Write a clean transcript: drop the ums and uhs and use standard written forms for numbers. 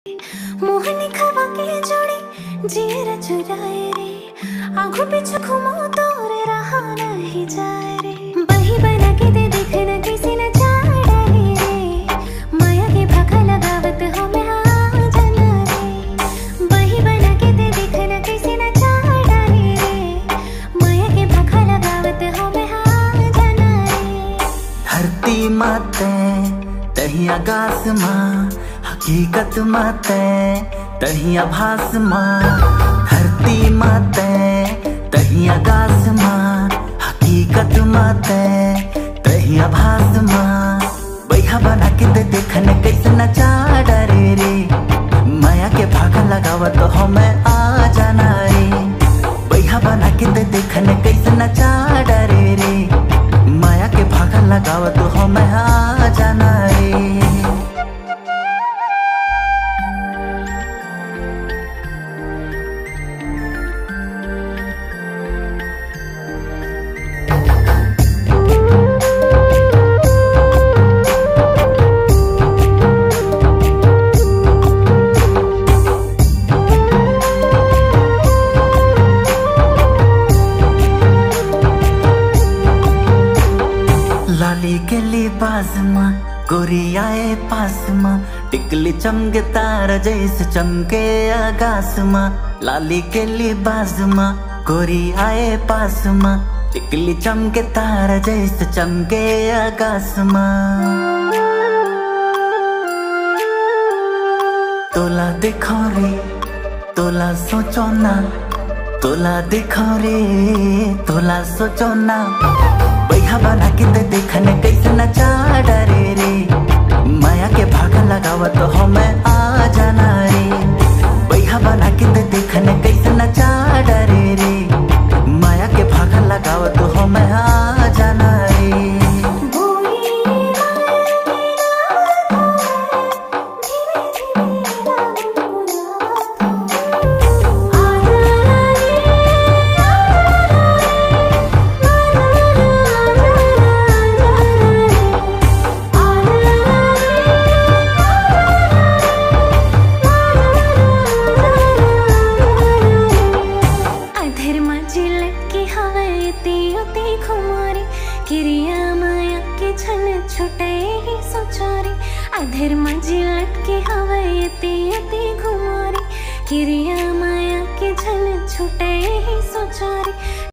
मोहनी खवा के जोड़ी जीरा चुराए रे आंखों पीछे घुमो तोरे रहा नहीं जाए रे बही बना के दे देखना किसी न जाड़ा रे माया के भागा लगावत हो मैं हाँ जाना रे बही बना के दे देखना किसी न जाड़ा रे माया के भागा लगावत हो मैं हाँ जाना रे धरती माते तही आकाश माँ हकीकत माते तही आभास माँ धरती माते तही आकाश माँ हकीकत माते तही आभास माँ बैहा बना के दे देखने कैसे नचा डरे रे माया के भागा लगावत हो मैं आ जाना रे बैहा बना के दे देखने कैसे नचा डरे रे माया के भागा लगावत हो मैं आ जाना रे। लाली के लिबास माँ गोरी आए पास माँ टिकली चमके तारा जैसे चमके आकाश माँ लाली के लिबास माँ गोरी आए पास माँ टिकली चमके तारा जैसे चमके आकाश माँ तोला देखो रे तोला सोचो ना तोला देखो रे तोला सोचो ना बैहा बना के दे देखने कैसे नचा डरे रे माया के भागा लगावत हो मैं आ जाना रे बैहा बना के दे देखने कैसे नचा डरे रे माया के भागा लगावत हो मैं आ जाना रे। किरिया माया के छन छुटे ही सोचारी अधर मंजी लटके हवाए ते घुमारी किरिया माया के छन छुटे ही सोचारी।